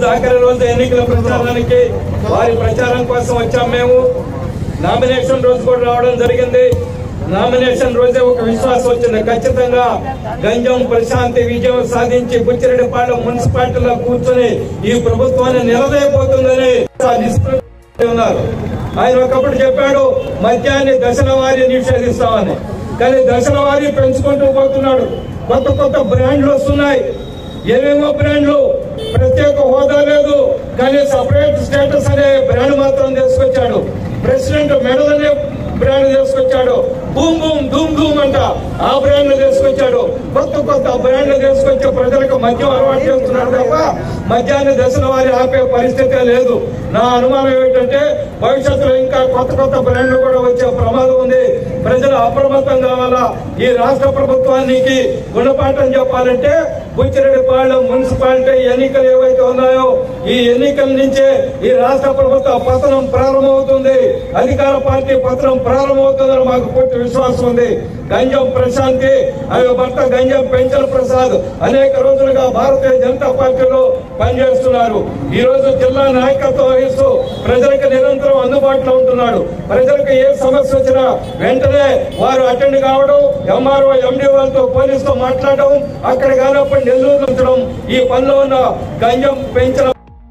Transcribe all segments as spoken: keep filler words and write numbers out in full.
ఆఖరి రోజు ఎన్నికల ప్రచారానికి వారి ప్రచారం కోసం వచ్చాం. మేము నామినేషన్ రోజు కూడా రావడం జరిగింది. నామినేషన్ రోజే ఒక విశ్వాసం వచ్చింది, ఖచ్చితంగా గంజం ప్రశాంతి విజయం సాధించి బుచ్చిరెడ్డిపాలెం మున్సిపాలిటీలో కూర్చొని ఈ ప్రభుత్వాన్ని నిలదైపోతుందని ఉన్నారు. ఆయన ఒకప్పుడు చెప్పాడు మద్యాన్ని దశల వారీ నిషేధిస్తామని, కానీ దశల వారీ పెంచుకుంటూ పోతున్నాడు. కొత్త కొత్త బ్రాండ్లు వస్తున్నాయి. ఏమేమో బ్రాండ్లు, ప్రత్యేక హోదా లేదు కానీ సపరేట్ స్టేటస్ అనే బ్రాండ్ మాత్రం తీసుకొచ్చాడు. ప్రెసిడెంట్ మెడల్ అనే బ్రాండ్ తీసుకొచ్చాడు. బూమ్ బూమ్ ధూమ్ ధూమ్ అంట ఆ బ్రాండ్ తీసుకొచ్చాడు. కొత్త కొత్త బ్రాండ్లు తీసుకొచ్చి ప్రజలకు మద్యం అలవాటు చేస్తున్నాడు తప్ప మద్యాన్ని దశల వారి ఆపే పరిస్థితే లేదు. నా అనుమానం ఏమిటంటే భవిష్యత్తులో ఇంకా కొత్త కొత్త బ్రాండ్లు కూడా వచ్చే ప్రమాదం ఉంది. ప్రజలు అప్రమత్తం కావాలా. ఈ రాష్ట్ర ప్రభుత్వానికి గుణపాఠం చెప్పాలంటే బుచ్చిరెడ్డిపాలెం మున్సిపాలిటీ ఎన్నికలు ఏవైతే ఉన్నాయో ఈ ఎన్నికల నుంచే ఈ రాష్ట్ర ప్రభుత్వ పతనం ప్రారంభమవుతుంది. అధికార పార్టీ పతనం ప్రారంభమవుతుందని మాకు పూర్తి విశ్వాసం ఉంది. గంజం ప్రశాంతి ఆమె భర్త గంజం పెంచల ప్రసాద్ అనేక రోజులుగా భారతీయ జనతా పార్టీలో పనిచేస్తున్నారు. ఈ రోజు జిల్లా నాయకత్వం వహిస్తూ ప్రజలకు నిరంతరం అందుబాటులో ఉంటున్నాడు. ప్రజలకు ఏ సమస్య వచ్చినా వెంటనే వారు అటెండ్ కావడం, ఎంఆర్ఓ ఎండి వాళ్ళతో పోలీసుతో మాట్లాడడం, అక్కడ కానప్పుడు నెల్లూరు ఉంచడం, ఈ పనిలో ఉన్న గంజం పెంచల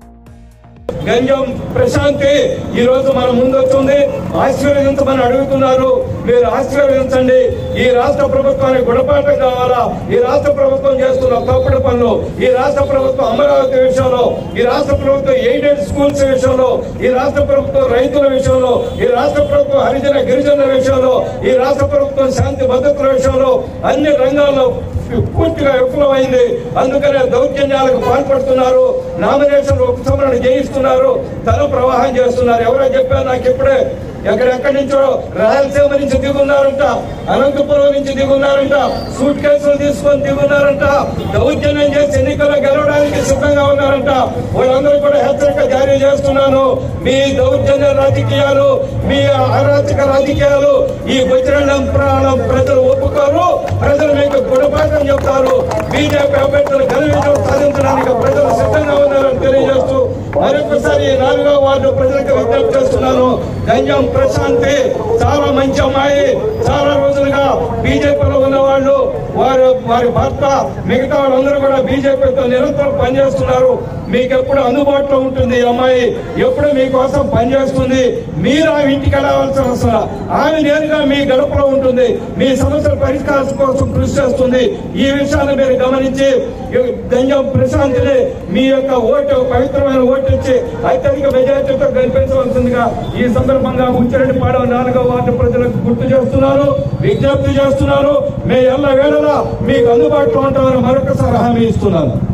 గంజం ప్రశాంతి ఈ రోజు మన ముందు వచ్చింది. ఆశీర్వదించమని అడుగుతున్నారు. మీరు ఆశీర్వదించండి. ఈ రాష్ట్ర ప్రభుత్వానికి గుణపాఠం కావాలా. ఈ రాష్ట్ర ప్రభుత్వం చేస్తున్న తప్పుడు పనులు, ఈ రాష్ట్ర ప్రభుత్వం అమరావతి విషయంలో, ఈ రాష్ట్ర ప్రభుత్వం ఎయిడెడ్ స్కూల్స్ విషయంలో, ఈ రాష్ట్ర ప్రభుత్వం రైతుల విషయంలో, ఈ రాష్ట్ర ప్రభుత్వం హరిజన గిరిజనుల విషయంలో, ఈ రాష్ట్ర ప్రభుత్వం శాంతి భద్రతల విషయంలో అన్ని రంగాల్లో పూర్తిగా విఫలమైంది. అందుకనే దౌర్జన్యాలకు పాల్పడుతున్నారు. నామినేషన్ ఉపసంహరణ చేయిస్తున్నారు, ధన ప్రవాహం చేస్తున్నారు. ఎవరో చెప్పారు నాకు ఇప్పుడే, ఎక్కడెక్కడి నుంచో రాయలసీమ నుంచి దిగున్నారంట, అనంతపురం నుంచి దిగున్నారంట, సూట్ కేసులు తీసుకొని దిగున్నారంట, దౌర్జన్యం చేసి ఎన్నికల్లో గెలవడానికి సిద్ధంగా ఉన్నారంట. వాళ్ళందరూ కూడా హెచ్చరిక జారీ చేస్తున్నాను. మీ దౌర్జన్య రాజకీయాలు, మీ అరాచక రాజకీయాలు ఈ బుచ్చిరెడ్డిపాలెం ప్రాణం ప్రజలు ఒప్పుకోరు. ప్రజలు మీకు గుణపాఠం చెప్తారు. బీజేపీ అభ్యర్థులు ఘన విజయం సాధించడానికి ప్రజలు సిద్ధంగా ఉన్నారని తెలియజేస్తూ మరొకసారి నాలుగో వార్డు ప్రజలకు విజ్ఞప్తి చేస్తున్నాను. గంజం ప్రశాంతి చాలా మంచి అమ్మాయి. చాలా రోజులుగా బీజేపీలో ఉన్న వాళ్ళు, వారు వారి భర్త, మిగతా వాళ్ళందరూ కూడా బీజేపీతో నిరంతరం పనిచేస్తున్నారు. మీకు ఎప్పుడు అందుబాటులో ఉంటుంది ఈ అమ్మాయి, ఎప్పుడు మీకోసం పనిచేస్తుంది. మీరు ఆమె ఇంటికి వెళ్ళవలసిన అవసరం, ఆమె నేరుగా మీ గడపలో ఉంటుంది. మీ సమస్యల పరిష్కారం కోసం కృషి చేస్తుంది. ఈ విషయాన్ని మీరు గమనించి గంజం ప్రశాంతిని మీ యొక్క ఓటు, పవిత్రమైన ఓటు ఇచ్చి అత్యధిక మెజార్టీతో గెలిపించవలసిందిగా ఈ సందర్భంగా బుచ్చిరెడ్డిపాలెం నాలుగో వార్డు ప్రజలకు గుర్తు చేస్తున్నారు, విజ్ఞప్తి చేస్తున్నారు. మీ ఎల్ల వేళలా మీకు అందుబాటులో ఉంటామని మరొకసారి హామీ ఇస్తున్నాను.